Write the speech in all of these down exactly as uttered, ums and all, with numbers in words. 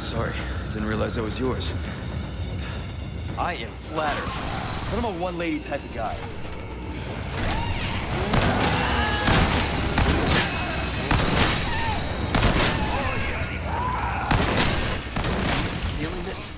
Sorry, didn't realize that was yours. I am flattered, but I'm a one-lady type of guy. Feeling this?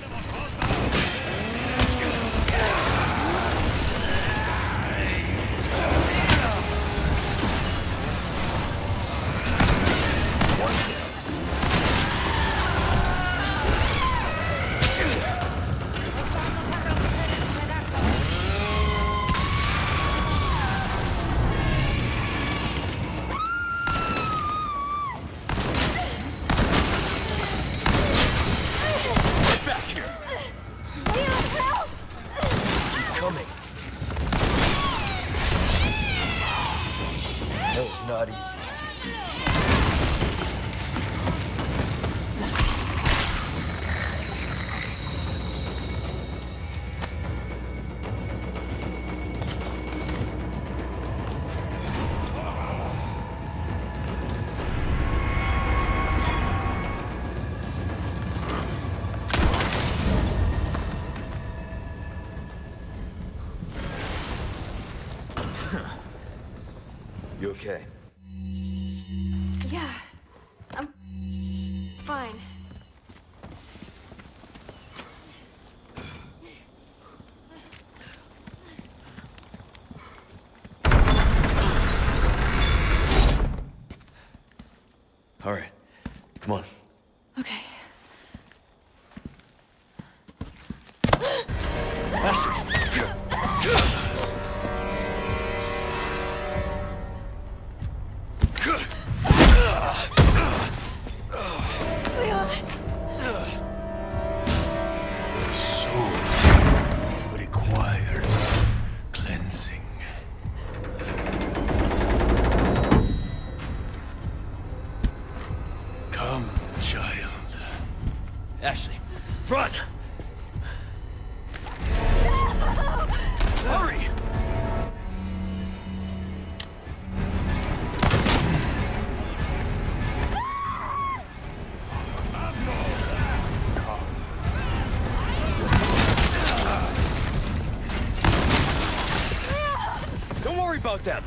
Not easy. You okay? Yeah, I'm fine. All right, come on. Okay. Ashley! Leon! Soul requires cleansing. Come, child. Ashley, run! Hurry! Don't worry about them.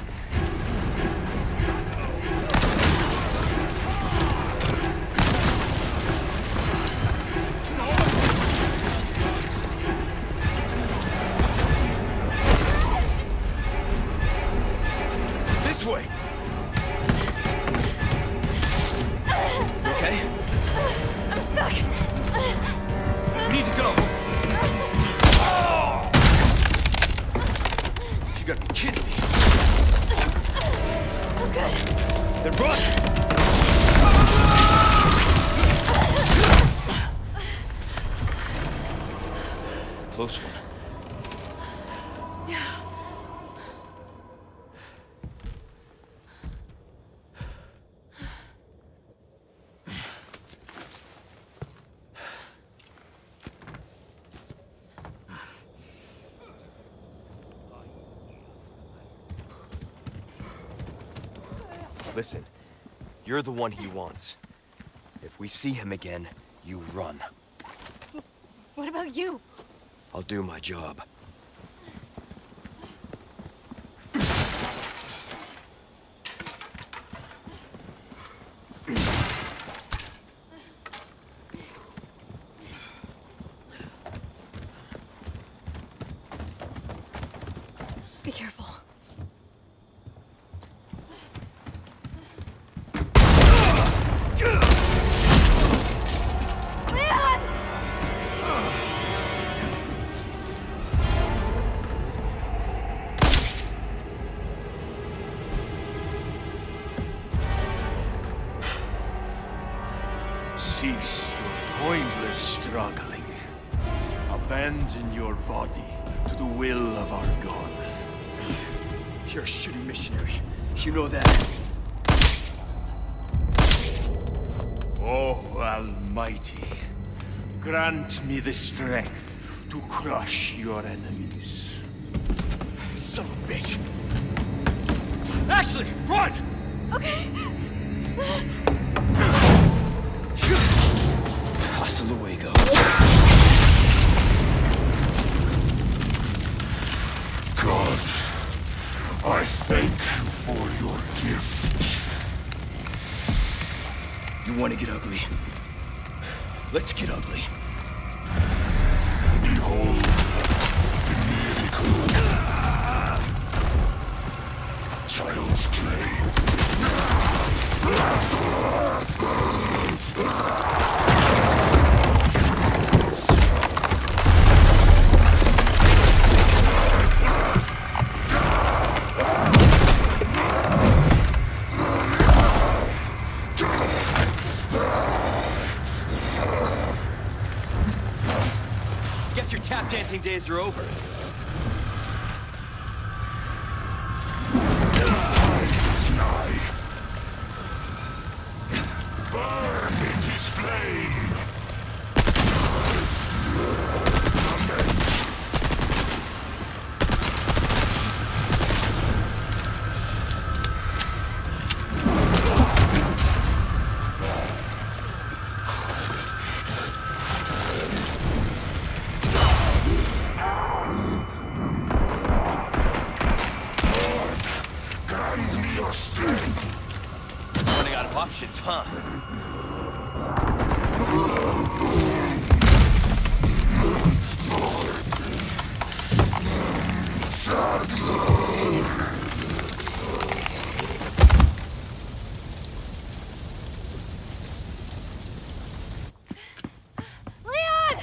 This way. You okay? I'm stuck! We need to go. You gotta be kidding me. I'm good. Then run! Close one. Yeah. Listen, you're the one he wants. If we see him again, you run. What about you? I'll do my job. Be careful. Leon! Cease your pointless struggling. Abandon your body to the will of our God. You're a shitty missionary. You know that. Oh, Almighty, grant me the strength to crush your enemies. Son of a bitch! Ashley, run! Okay. want to get ugly? Let's get ugly. Behold the miracle. Child's play. Guess your tap dancing days are over. Is nigh. Burn in his flame. Grant me your strength. Running out of options, huh? Leon!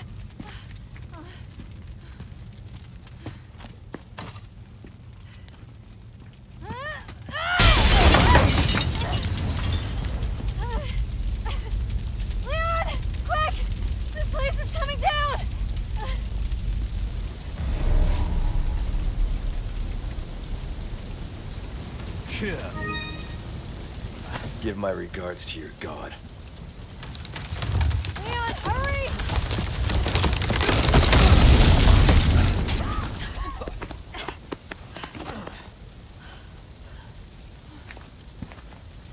Leon! Quick! This place is coming down! Give my regards to your god. Leon, hurry!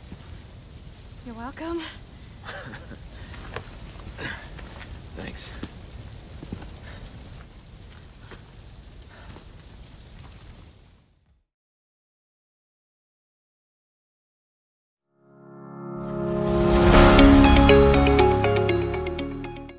You're welcome. Thanks.